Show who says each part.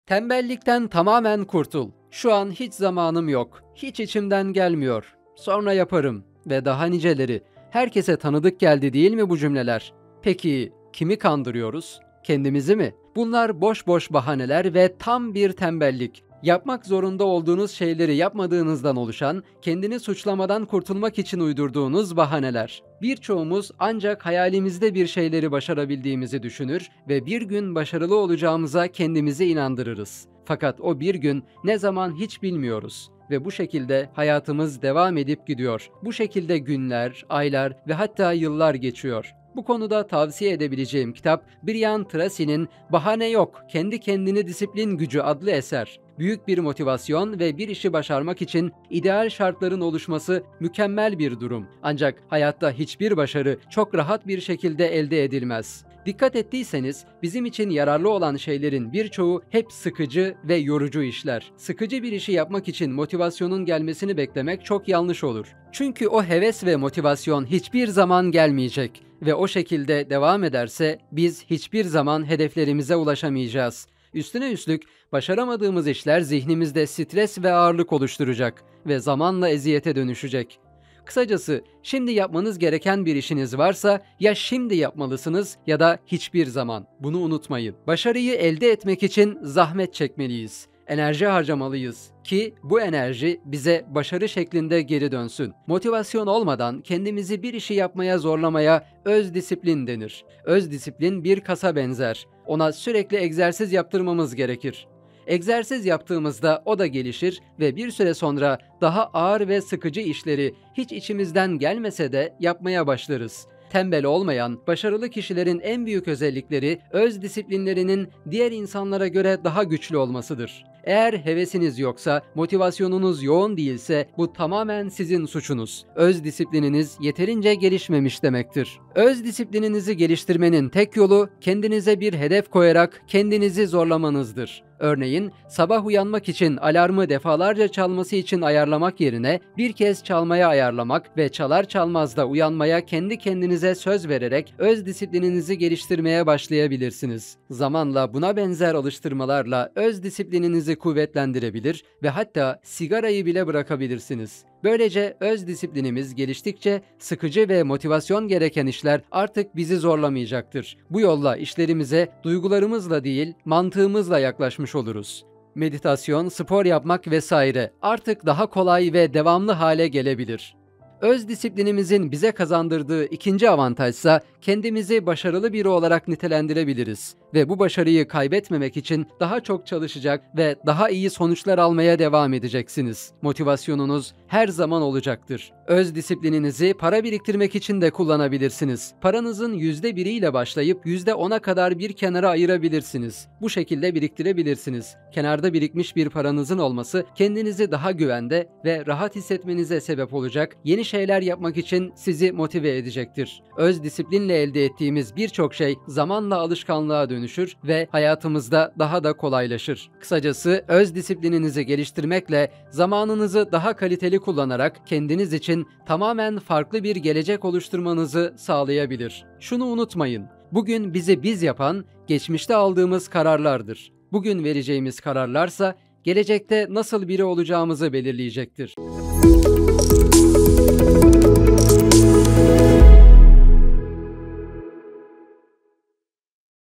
Speaker 1: Tembellikten tamamen kurtul. Şu an hiç zamanım yok. Hiç içimden gelmiyor. Sonra yaparım ve daha niceleri. Herkese tanıdık geldi değil mi bu cümleler? Peki kimi kandırıyoruz? Kendimizi mi? Bunlar boş boş bahaneler ve tam bir tembellik. Yapmak zorunda olduğunuz şeyleri yapmadığınızdan oluşan, kendini suçlamadan kurtulmak için uydurduğunuz bahaneler. Birçoğumuz ancak hayalimizde bir şeyleri başarabildiğimizi düşünür ve bir gün başarılı olacağımıza kendimizi inandırırız. Fakat o bir gün ne zaman hiç bilmiyoruz ve bu şekilde hayatımız devam edip gidiyor. Bu şekilde günler, aylar ve hatta yıllar geçiyor. Bu konuda tavsiye edebileceğim kitap Brian Tracy'nin Bahane Yok, Kendi Kendini Disiplin Gücü adlı eser. Büyük bir motivasyon ve bir işi başarmak için ideal şartların oluşması mükemmel bir durum. Ancak hayatta hiçbir başarı çok rahat bir şekilde elde edilmez. Dikkat ettiyseniz bizim için yararlı olan şeylerin birçoğu hep sıkıcı ve yorucu işler. Sıkıcı bir işi yapmak için motivasyonun gelmesini beklemek çok yanlış olur. Çünkü o heves ve motivasyon hiçbir zaman gelmeyecek ve o şekilde devam ederse biz hiçbir zaman hedeflerimize ulaşamayacağız. Üstüne üstlük başaramadığımız işler zihnimizde stres ve ağırlık oluşturacak ve zamanla eziyete dönüşecek. Kısacası şimdi yapmanız gereken bir işiniz varsa ya şimdi yapmalısınız ya da hiçbir zaman. Bunu unutmayın. Başarıyı elde etmek için zahmet çekmeliyiz. Enerji harcamalıyız ki bu enerji bize başarı şeklinde geri dönsün. Motivasyon olmadan kendimizi bir işi yapmaya zorlamaya öz disiplin denir. Öz disiplin bir kasa benzer. Ona sürekli egzersiz yaptırmamız gerekir. Egzersiz yaptığımızda o da gelişir ve bir süre sonra daha ağır ve sıkıcı işleri hiç içimizden gelmese de yapmaya başlarız. Tembel olmayan, başarılı kişilerin en büyük özellikleri öz disiplinlerinin diğer insanlara göre daha güçlü olmasıdır. Eğer hevesiniz yoksa, motivasyonunuz yoğun değilse bu tamamen sizin suçunuz. Öz disiplininiz yeterince gelişmemiş demektir. Öz disiplininizi geliştirmenin tek yolu kendinize bir hedef koyarak kendinizi zorlamanızdır. Örneğin sabah uyanmak için alarmı defalarca çalması için ayarlamak yerine bir kez çalmaya ayarlamak ve çalar çalmaz da uyanmaya kendi kendinize söz vererek öz disiplininizi geliştirmeye başlayabilirsiniz. Zamanla buna benzer alıştırmalarla öz disiplininizi kuvvetlendirebilir ve hatta sigarayı bile bırakabilirsiniz. Böylece öz disiplinimiz geliştikçe sıkıcı ve motivasyon gereken işler artık bizi zorlamayacaktır. Bu yolla işlerimize duygularımızla değil, mantığımızla yaklaşmış oluruz. Meditasyon, spor yapmak vesaire artık daha kolay ve devamlı hale gelebilir. Öz disiplinimizin bize kazandırdığı ikinci avantajsa kendimizi başarılı biri olarak nitelendirebiliriz ve bu başarıyı kaybetmemek için daha çok çalışacak ve daha iyi sonuçlar almaya devam edeceksiniz. Motivasyonunuz her zaman olacaktır. Öz disiplininizi para biriktirmek için de kullanabilirsiniz. Paranızın %1 ile başlayıp %10'a kadar bir kenara ayırabilirsiniz. Bu şekilde biriktirebilirsiniz. Kenarda birikmiş bir paranızın olması kendinizi daha güvende ve rahat hissetmenize sebep olacak, yeni şeyler yapmak için sizi motive edecektir. Öz disiplinle elde ettiğimiz birçok şey zamanla alışkanlığa dönüşür ve hayatımızda daha da kolaylaşır. Kısacası öz disiplininizi geliştirmekle zamanınızı daha kaliteli kullanarak kendiniz için tamamen farklı bir gelecek oluşturmanızı sağlayabilir. Şunu unutmayın, bugün bizi biz yapan geçmişte aldığımız kararlardır. Bugün vereceğimiz kararlarsa gelecekte nasıl biri olacağımızı belirleyecektir.